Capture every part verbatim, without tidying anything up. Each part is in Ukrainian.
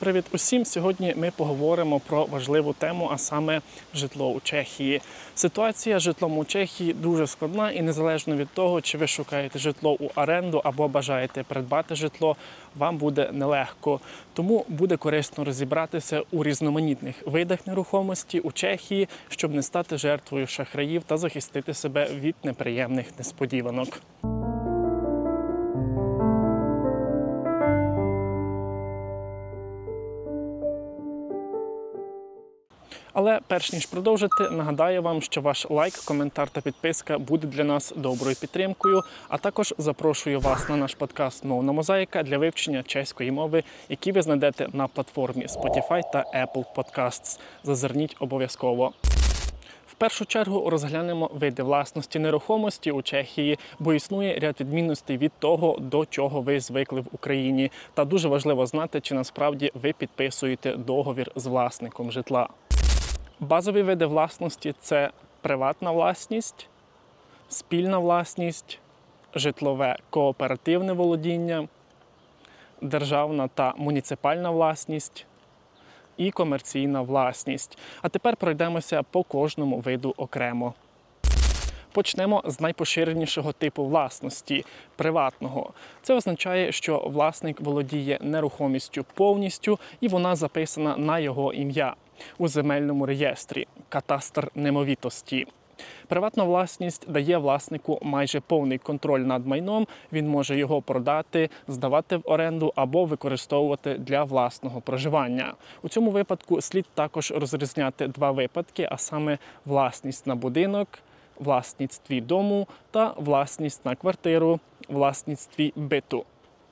Привіт усім! Сьогодні ми поговоримо про важливу тему, а саме житло у Чехії. Ситуація з житлом у Чехії дуже складна і незалежно від того, чи ви шукаєте житло у оренду або бажаєте придбати житло, вам буде нелегко. Тому буде корисно розібратися у різноманітних видах нерухомості у Чехії, щоб не стати жертвою шахраїв та захистити себе від неприємних несподіванок. Але перш ніж продовжити, нагадаю вам, що ваш лайк, коментар та підписка буде для нас доброю підтримкою, а також запрошую вас на наш подкаст «Мовна мозаїка» для вивчення чеської мови, який ви знайдете на платформі Spotify та Apple Podcasts. Зазирніть обов'язково. В першу чергу розглянемо види власності нерухомості у Чехії, бо існує ряд відмінностей від того, до чого ви звикли в Україні. Та дуже важливо знати, чи насправді ви підписуєте договір з власником житла. Базові види власності – це приватна власність, спільна власність, житлове кооперативне володіння, державна та муніципальна власність і комерційна власність. А тепер пройдемося по кожному виду окремо. Почнемо з найпоширенішого типу власності – приватного. Це означає, що власник володіє нерухомістю повністю і вона записана на його ім'я у земельному реєстрі – катастр немовітості. Приватна власність дає власнику майже повний контроль над майном, він може його продати, здавати в оренду або використовувати для власного проживання. У цьому випадку слід також розрізняти два випадки, а саме власність на будинок, власництві дому та власність на квартиру, власництві биту.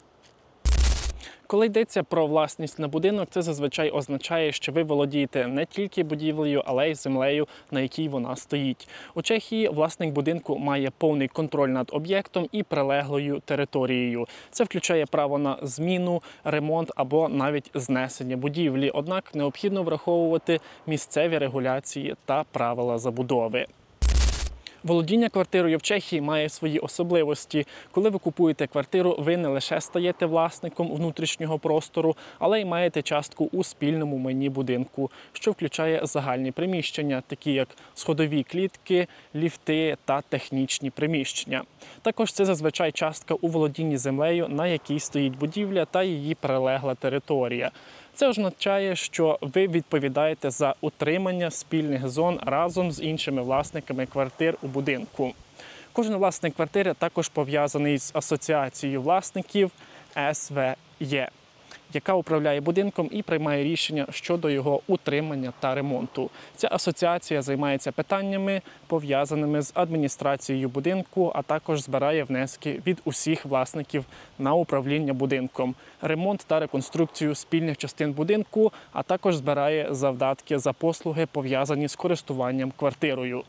Коли йдеться про власність на будинок, це зазвичай означає, що ви володієте не тільки будівлею, але й землею, на якій вона стоїть. У Чехії власник будинку має повний контроль над об'єктом і прилеглою територією. Це включає право на зміну, ремонт або навіть знесення будівлі. Однак необхідно враховувати місцеві регуляції та правила забудови. Володіння квартирою в Чехії має свої особливості. Коли ви купуєте квартиру, ви не лише стаєте власником внутрішнього простору, але й маєте частку у спільному майні будинку, що включає загальні приміщення, такі як сходові клітки, ліфти та технічні приміщення. Також це зазвичай частка у володінні землею, на якій стоїть будівля та її прилегла територія. Це означає, що ви відповідаєте за утримання спільних зон разом з іншими власниками квартир у будинку. Кожен власник квартири також пов'язаний з асоціацією власників ес ве є, яка управляє будинком і приймає рішення щодо його утримання та ремонту. Ця асоціація займається питаннями, пов'язаними з адміністрацією будинку, а також збирає внески від усіх власників на управління будинком, ремонт та реконструкцію спільних частин будинку, а також збирає завдатки за послуги, пов'язані з користуванням квартирою.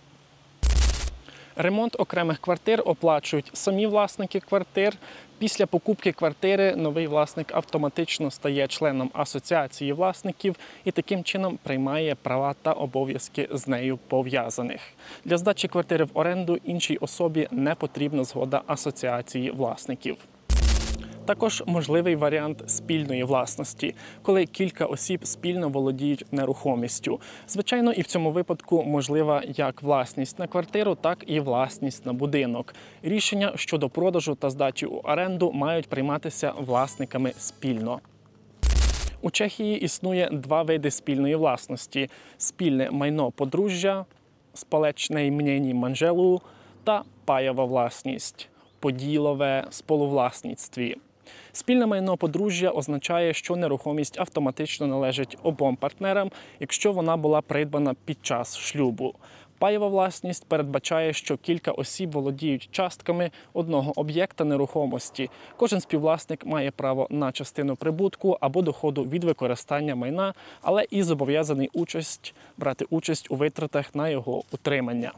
Ремонт окремих квартир оплачують самі власники квартир. Після покупки квартири новий власник автоматично стає членом асоціації власників і таким чином приймає права та обов'язки з нею пов'язаних. Для здачі квартири в оренду іншій особі не потрібна згода асоціації власників. Також можливий варіант спільної власності, коли кілька осіб спільно володіють нерухомістю. Звичайно, і в цьому випадку можлива як власність на квартиру, так і власність на будинок. Рішення щодо продажу та здачі у оренду мають прийматися власниками спільно. У Чехії існує два види спільної власності – спільне майно подружжя, спалечне ймєní manželů та паєва власність, поділове співвласництві. Спільне майно подружжя означає, що нерухомість автоматично належить обом партнерам, якщо вона була придбана під час шлюбу. Паєва власність передбачає, що кілька осіб володіють частками одного об'єкта нерухомості. Кожен співвласник має право на частину прибутку або доходу від використання майна, але і зобов'язаний участь, брати участь у витратах на його утримання.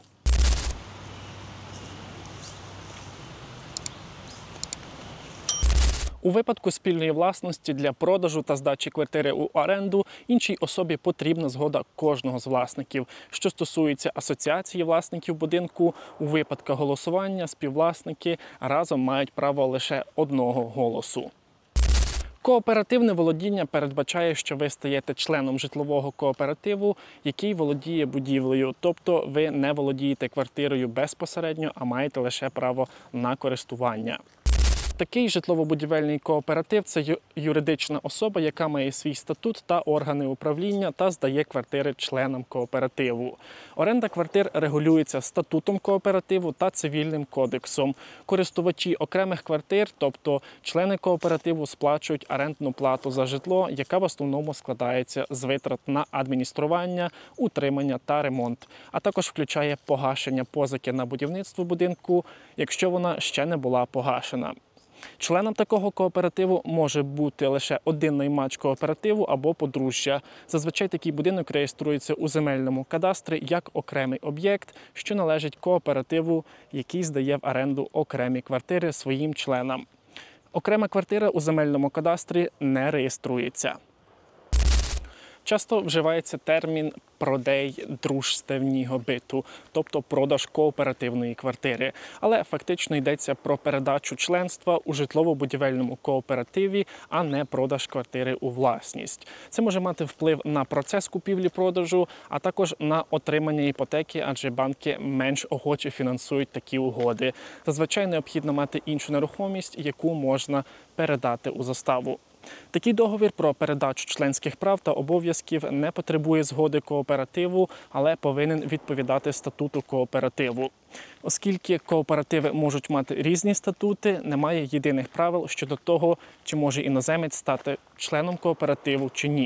У випадку спільної власності для продажу та здачі квартири у оренду іншій особі потрібна згода кожного з власників. Що стосується асоціації власників будинку, у випадках голосування співвласники разом мають право лише одного голосу. Кооперативне володіння передбачає, що ви стаєте членом житлового кооперативу, який володіє будівлею, тобто ви не володієте квартирою безпосередньо, а маєте лише право на користування. Такий житлово-будівельний кооператив – це юридична особа, яка має свій статут та органи управління та здає квартири членам кооперативу. Оренда квартир регулюється статутом кооперативу та цивільним кодексом. Користувачі окремих квартир, тобто члени кооперативу, сплачують орендну плату за житло, яка в основному складається з витрат на адміністрування, утримання та ремонт, а також включає погашення позики на будівництво будинку, якщо вона ще не була погашена. Членом такого кооперативу може бути лише один наймач кооперативу або подружжя. Зазвичай такий будинок реєструється у земельному кадастрі як окремий об'єкт, що належить кооперативу, який здає в оренду окремі квартири своїм членам. Окрема квартира у земельному кадастрі не реєструється. Часто вживається термін «продej дружстевнього биту», тобто продаж кооперативної квартири. Але фактично йдеться про передачу членства у житлово-будівельному кооперативі, а не продаж квартири у власність. Це може мати вплив на процес купівлі-продажу, а також на отримання іпотеки, адже банки менш охоче фінансують такі угоди. Зазвичай необхідно мати іншу нерухомість, яку можна передати у заставу. Такий договір про передачу членських прав та обов'язків не потребує згоди кооперативу, але повинен відповідати статуту кооперативу. Оскільки кооперативи можуть мати різні статути, немає єдиних правил щодо того, чи може іноземець стати членом кооперативу чи ні.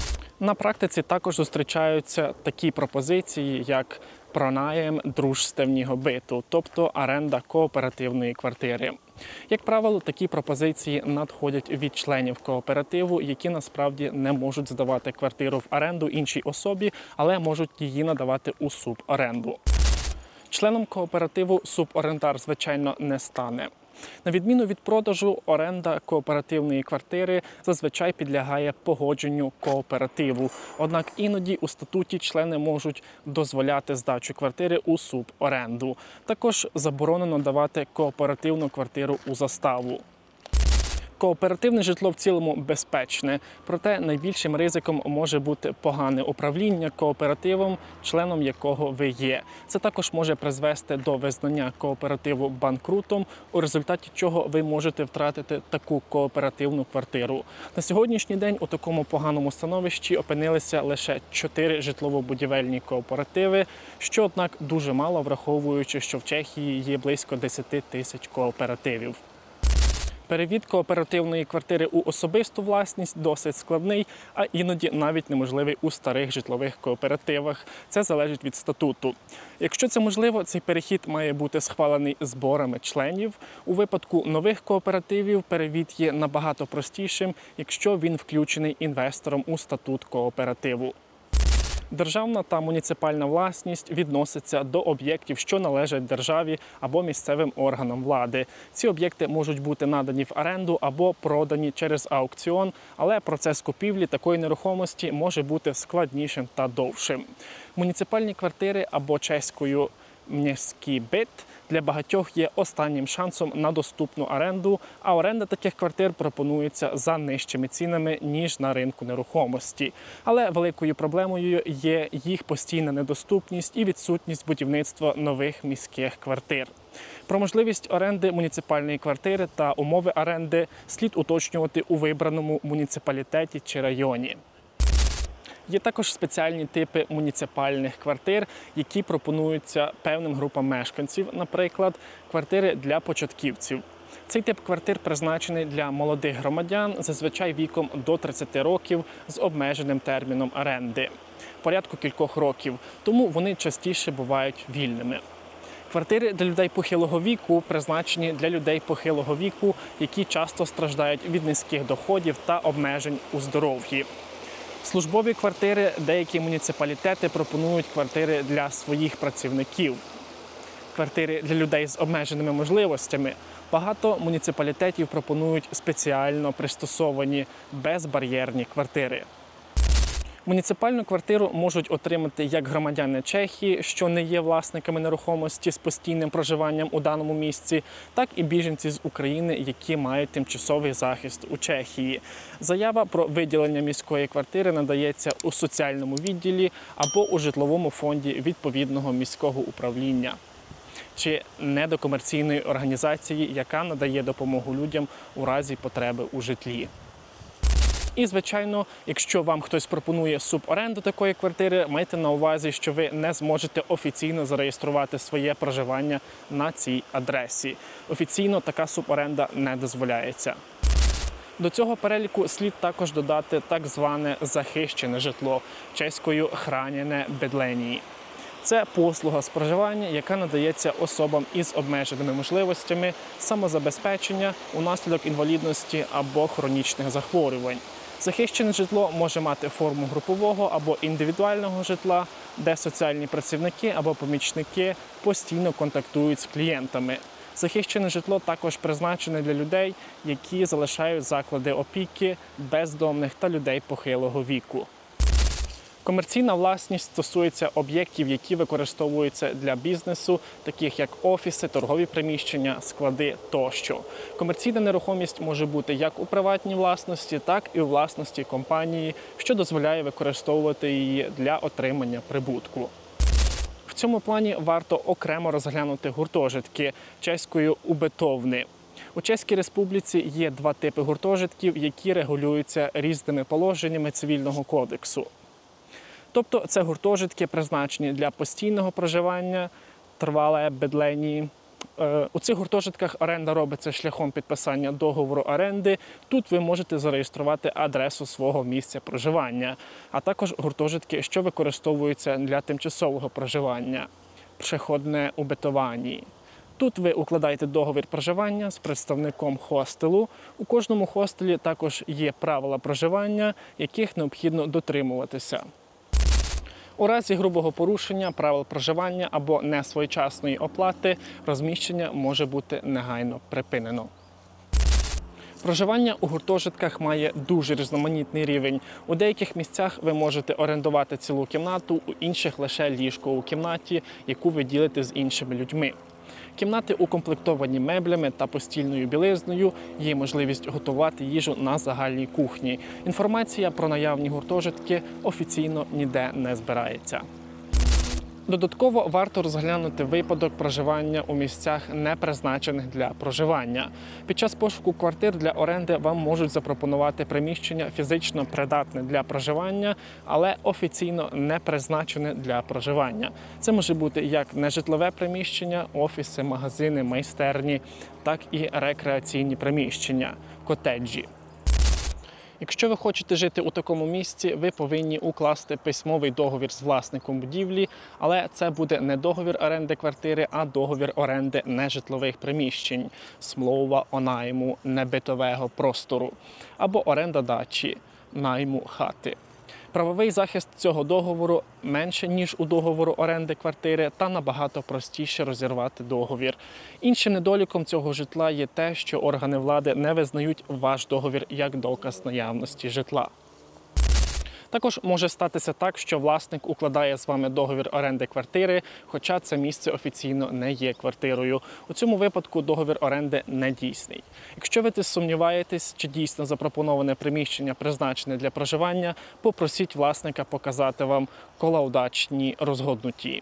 На практиці також зустрічаються такі пропозиції, як пронаєм дружстевного биту, тобто оренда кооперативної квартири. Як правило, такі пропозиції надходять від членів кооперативу, які насправді не можуть здавати квартиру в оренду іншій особі, але можуть її надавати у суборенду. Членом кооперативу суборендар, звичайно, не стане. На відміну від продажу, оренда кооперативної квартири зазвичай підлягає погодженню кооперативу. Однак іноді у статуті члени можуть дозволяти здачу квартири у суборенду. Також заборонено давати кооперативну квартиру у заставу. Кооперативне житло в цілому безпечне, проте найбільшим ризиком може бути погане управління кооперативом, членом якого ви є. Це також може призвести до визнання кооперативу банкрутом, у результаті чого ви можете втратити таку кооперативну квартиру. На сьогоднішній день у такому поганому становищі опинилися лише чотири житлово-будівельні кооперативи, що, однак, дуже мало, враховуючи, що в Чехії є близько десять тисяч кооперативів. Перевід кооперативної квартири у особисту власність досить складний, а іноді навіть неможливий у старих житлових кооперативах. Це залежить від статуту. Якщо це можливо, цей перехід має бути схвалений зборами членів. У випадку нових кооперативів перевід є набагато простішим, якщо він включений інвестором у статут кооперативу. Державна та муніципальна власність відноситься до об'єктів, що належать державі або місцевим органам влади. Ці об'єкти можуть бути надані в оренду або продані через аукціон, але процес купівлі такої нерухомості може бути складнішим та довшим. Муніципальні квартири або чеською «міський бит» для багатьох є останнім шансом на доступну оренду, а оренда таких квартир пропонується за нижчими цінами, ніж на ринку нерухомості. Але великою проблемою є їх постійна недоступність і відсутність будівництва нових міських квартир. Про можливість оренди муніципальної квартири та умови оренди слід уточнювати у вибраному муніципалітеті чи районі. Є також спеціальні типи муніципальних квартир, які пропонуються певним групам мешканців, наприклад, квартири для початківців. Цей тип квартир призначений для молодих громадян, зазвичай віком до тридцяти років з обмеженим терміном оренди, порядку кількох років, тому вони частіше бувають вільними. Квартири для людей похилого віку призначені для людей похилого віку, які часто страждають від низьких доходів та обмежень у здоров'ї. Службові квартири деякі муніципалітети пропонують квартири для своїх працівників. Квартири для людей з обмеженими можливостями. Багато муніципалітетів пропонують спеціально пристосовані безбар'єрні квартири. Муніципальну квартиру можуть отримати як громадяни Чехії, що не є власниками нерухомості з постійним проживанням у даному місці, так і біженці з України, які мають тимчасовий захист у Чехії. Заява про виділення міської квартири надається у соціальному відділі або у житловому фонді відповідного міського управління чи недокомерційної організації, яка надає допомогу людям у разі потреби у житлі. І, звичайно, якщо вам хтось пропонує суборенду такої квартири, майте на увазі, що ви не зможете офіційно зареєструвати своє проживання на цій адресі. Офіційно така суборенда не дозволяється. До цього переліку слід також додати так зване захищене житло, чеською «хráněné bydlení». Це послуга з проживання, яка надається особам із обмеженими можливостями самозабезпечення унаслідок інвалідності або хронічних захворювань. Захищене житло може мати форму групового або індивідуального житла, де соціальні працівники або помічники постійно контактують з клієнтами. Захищене житло також призначене для людей, які залишають заклади опіки, бездомних та людей похилого віку. Комерційна власність стосується об'єктів, які використовуються для бізнесу, таких як офіси, торгові приміщення, склади тощо. Комерційна нерухомість може бути як у приватній власності, так і у власності компанії, що дозволяє використовувати її для отримання прибутку. В цьому плані варто окремо розглянути гуртожитки, чеською «убитовни». У Чеській Республіці є два типи гуртожитків, які регулюються різними положеннями Цивільного кодексу. Тобто це гуртожитки, призначені для постійного проживання, трвале бydlení. У цих гуртожитках оренда робиться шляхом підписання договору оренди. Тут ви можете зареєструвати адресу свого місця проживання, а також гуртожитки, що використовуються для тимчасового проживання, «přechodné ubytování». Тут ви укладаєте договір проживання з представником хостелу. У кожному хостелі також є правила проживання, яких необхідно дотримуватися. У разі грубого порушення правил проживання або несвоєчасної оплати розміщення може бути негайно припинено. Проживання у гуртожитках має дуже різноманітний рівень. У деяких місцях ви можете орендувати цілу кімнату, у інших лише ліжко у кімнаті, яку ви ділите з іншими людьми. Кімнати укомплектовані меблями та постільною білизною, є можливість готувати їжу на загальній кухні. Інформація про наявні гуртожитки офіційно ніде не збирається. Додатково варто розглянути випадок проживання у місцях, не призначених для проживання. Під час пошуку квартир для оренди вам можуть запропонувати приміщення фізично придатне для проживання, але офіційно не призначене для проживання. Це може бути як нежитлове приміщення, офіси, магазини, майстерні, так і рекреаційні приміщення, котеджі. Якщо ви хочете жити у такому місці, ви повинні укласти письмовий договір з власником будівлі, але це буде не договір оренди квартири, а договір оренди нежитлових приміщень, смлова о найму небитового простору, або оренда дачі, найму хати. Правовий захист цього договору менше, ніж у договору оренди квартири, та набагато простіше розірвати договір. Іншим недоліком цього житла є те, що органи влади не визнають ваш договір як доказ наявності житла. Також може статися так, що власник укладає з вами договір оренди квартири, хоча це місце офіційно не є квартирою. У цьому випадку договір оренди не дійсний. Якщо ви сумніваєтесь, чи дійсно запропоноване приміщення призначене для проживання, попросіть власника показати вам колаудачні розгоднуті.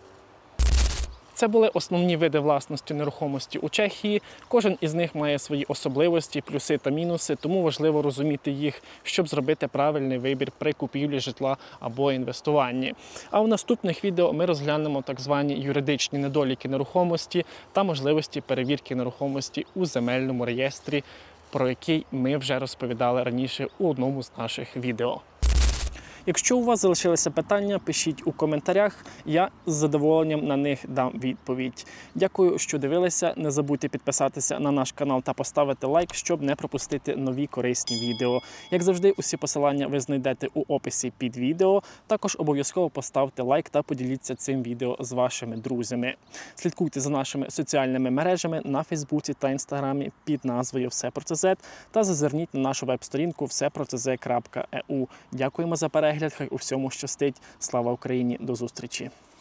Це були основні види власності нерухомості у Чехії. Кожен із них має свої особливості, плюси та мінуси, тому важливо розуміти їх, щоб зробити правильний вибір при купівлі житла або інвестуванні. А у наступних відео ми розглянемо так звані юридичні недоліки нерухомості та можливості перевірки нерухомості у земельному реєстрі, про який ми вже розповідали раніше у одному з наших відео. Якщо у вас залишилися питання, пишіть у коментарях, я з задоволенням на них дам відповідь. Дякую, що дивилися, не забудьте підписатися на наш канал та поставити лайк, щоб не пропустити нові корисні відео. Як завжди, усі посилання ви знайдете у описі під відео. Також обов'язково поставте лайк та поділіться цим відео з вашими друзями. Слідкуйте за нашими соціальними мережами на Фейсбуці та Інстаграмі під назвою «Все про це зет» та зазирніть на нашу веб-сторінку все про це зет крапка е у. Дякуємо за перегляд. перегляд, хай у всьому щастить. Слава Україні! До зустрічі!